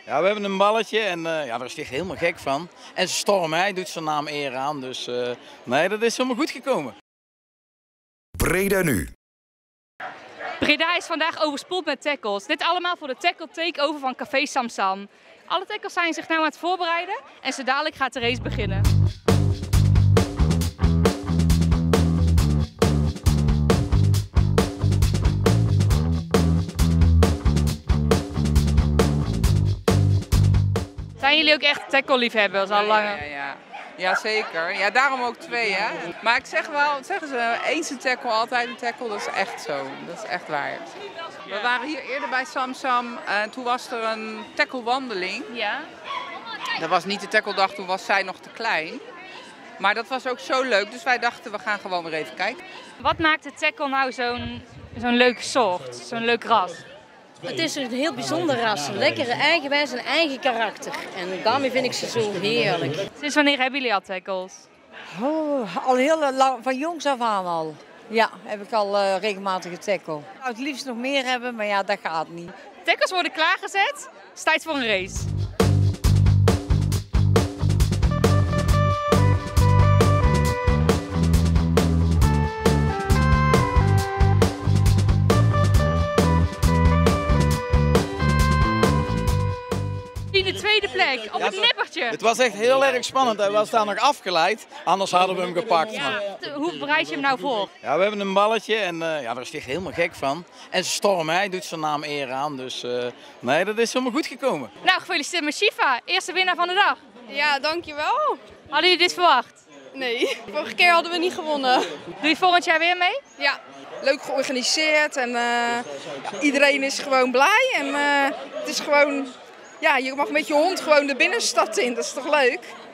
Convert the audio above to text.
Ja, we hebben een balletje en ja, daar is hij echt helemaal gek van. En Storm, hij doet zijn naam eer aan, dus nee, dat is helemaal goed gekomen. Breda nu. Breda is vandaag overspoeld met tackles. Dit allemaal voor de tackle takeover van Café Samsam. Alle tackles zijn zich nou aan het voorbereiden en zo dadelijk gaat de race beginnen. Zijn jullie ook echt tackle-liefhebbers al langer? Ja, zeker. Ja, daarom ook 2, hè. Maar ik zeg wel, zeggen ze, eens een tackle, altijd een tackle. Dat is echt zo. Dat is echt waar. We waren hier eerder bij Samsam en toen was er een tacklewandeling. Ja. Dat was niet de tackledag, toen was zij nog te klein. Maar dat was ook zo leuk, dus wij dachten we gaan gewoon weer even kijken. Wat maakt de tackle nou zo'n leuke soort, zo'n leuk ras? Het is een heel bijzonder ras, een lekkere eigenwijs en eigen karakter. En daarmee vind ik ze zo heerlijk. Sinds wanneer hebben jullie al tackles? Oh, al heel lang, van jongs af aan al. Ja, heb ik al regelmatig getackeld. Ik zou het liefst nog meer hebben, maar ja, dat gaat niet. Tackles worden klaargezet, het is tijd voor een race. De tweede plek, op het nippertje. Het was echt heel erg spannend. Hij was daar nog afgeleid, anders hadden we hem gepakt. Maar... Hoe bereid je hem nou voor? Ja, we hebben een balletje en ja, daar is hij echt helemaal gek van. En Storm, hij doet zijn naam eer aan, dus nee, dat is helemaal goed gekomen. Nou, gefeliciteerd met Shiva, eerste winnaar van de dag. Ja, dankjewel. Hadden jullie dit verwacht? Nee, vorige keer hadden we niet gewonnen. Doe je volgend jaar weer mee? Ja, leuk georganiseerd en iedereen is gewoon blij. En het is gewoon, ja, je mag met je hond gewoon de binnenstad in, dat is toch leuk?